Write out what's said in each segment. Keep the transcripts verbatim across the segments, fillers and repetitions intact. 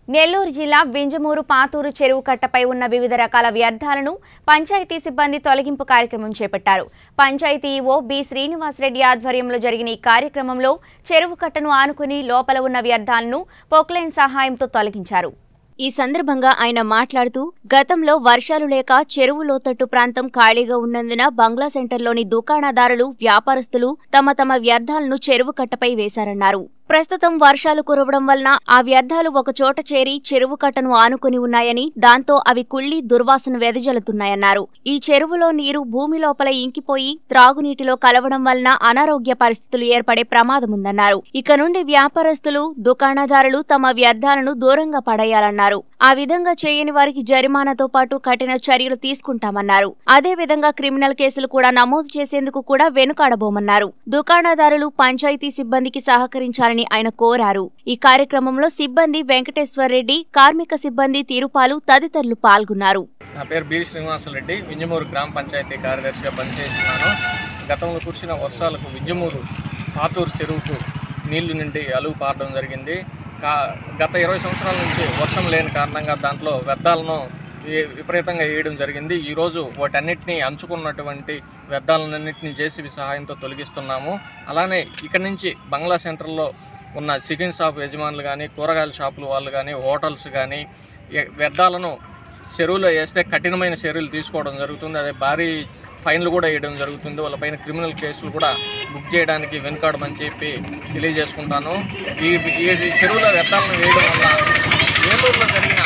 నెల్లూరు జిల్లా వింజమూరు పాతూరు చెరువు కట్టపై ఉన్న వివిధ రకాల వ్యర్థాలను పంచాయతీ సిబ్బంది తొలగింపు కార్యక్రమం చేపట్టారు. పంచాయతీ ఈవో బి శ్రీనివాసరెడ్డి ఆధ్వర్యంలో జరిగిన ఈ కార్యక్రమంలో చెరువు కట్టను ఆనుకుని లోపల ఉన్న వ్యర్థాలను పొక్లైన్ సహాయంతో తొలగించారు. ఈ సందర్భంగా ఆయన మాట్లాడుతూ, గతంలో వర్షాలు లేక చెరువు లోతట్టు ప్రాంతం ఖాళీగా ఉన్నందున బంగ్లా సెంటర్లోని దుకాణదారులు, వ్యాపారస్తులు తమ తమ వ్యర్థాలను చెరువు కట్టపై వేశారన్నారు. ప్రస్తుతం వర్షాలు కురవడం వలన ఆ వ్యర్థాలు ఒకచోట చేరి చెరువు కట్టను ఆనుకుని ఉన్నాయని, దాంతో అవి కుళ్లి దుర్వాసన వెదజల్లుతున్నాయన్నారు. ఈ చెరువులో నీరు భూమి లోపల ఇంకిపోయి త్రాగునీటిలో కలవడం వలన అనారోగ్య పరిస్థితులు ఏర్పడే ప్రమాదముందన్నారు. ఇక నుండి వ్యాపారస్తులు, దుకాణదారులు తమ వ్యర్థాలను దూరంగా పడేయాలన్నారు. ఆ విధంగా చేయని వారికి జరిమానాతో పాటు కఠిన చర్యలు తీసుకుంటామన్నారు. అదేవిధంగా క్రిమినల్ కేసులు కూడా నమోదు చేసేందుకు కూడా వెనుకాడబోమన్నారు. దుకాణదారులు పంచాయతీ సిబ్బందికి సహకరించాలని ఆయన కోరారు. ఈ కార్యక్రమంలో సిబ్బంది వెంకటేశ్వరరెడ్డి, కార్మిక సిబ్బంది తిరుపాలు తదితరులు పాల్గొన్నారు. నా పేరు బి శ్రీనివాసరెడ్డి, వింజమూరు గ్రామ పంచాయతీ కార్యదర్శిగా పనిచేస్తున్నాను. గతంలో కురిసిన వర్షాలకు వింజమూరు పాతూరు చెరువుకు నీళ్లు నిండి అలుగు పారడం జరిగింది. కా గత ఇరవై సంవత్సరాల నుంచి వర్షం లేని కారణంగా దాంట్లో వ్యర్థాలను విపరీతంగా వేయడం జరిగింది. ఈరోజు వాటన్నిటినీ అంచుకున్నటువంటి వ్యర్థాలన్నింటినీ జేసీబీ సహాయంతో తొలగిస్తున్నాము. అలానే ఇక్కడి నుంచి బంగ్లా సెంటర్లో ఉన్న చికెన్ షాప్ యజమానులు కానీ, కూరగాయల షాపుల వాళ్ళు కానీ, హోటల్స్ కానీ వ్యర్థాలను చెరువులో వేస్తే కఠినమైన చర్యలు తీసుకోవడం జరుగుతుంది. అదే భారీ ఫైన్లు కూడా వేయడం జరుగుతుంది. వాళ్ళపైన క్రిమినల్ కేసులు కూడా బుక్ చేయడానికి వెనుకాడమని చెప్పి తెలియజేసుకుంటాను. ఈ ఈ చెరువులో వ్యర్థాలను వేయడం వల్ల ఏలూరులో జరిగిన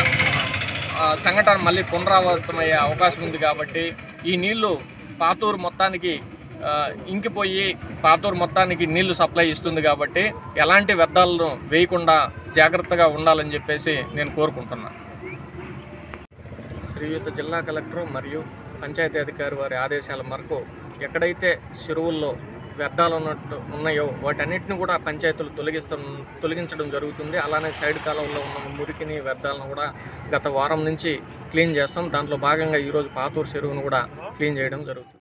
సంఘటన మళ్ళీ పునరావృతమయ్యే అవకాశం ఉంది. కాబట్టి ఈ నీళ్లు పాతూరు మొత్తానికి ఇంకిపోయి పాతూరు మొత్తానికి నీళ్లు సప్లై ఇస్తుంది. కాబట్టి ఎలాంటి వ్యర్థాలను వేయకుండా జాగ్రత్తగా ఉండాలని చెప్పేసి నేను కోరుకుంటున్నాను. శ్రీయుత జిల్లా కలెక్టర్ మరియు పంచాయతీ అధికారి వారి ఆదేశాల మేరకు ఎక్కడైతే చెరువుల్లో వ్యర్థాలు ఉన్నట్టు ఉన్నాయో వాటన్నిటిని కూడా పంచాయతీలు తొలగిస్తు తొలగించడం జరుగుతుంది. అలానే సైడ్ కాలంలో ఉన్న మురికిని, వ్యర్థాలను కూడా గత వారం నుంచి క్లీన్ చేస్తాం. దాంట్లో భాగంగా ఈరోజు పాతూరు చెరువును కూడా క్లీన్ చేయడం జరుగుతుంది.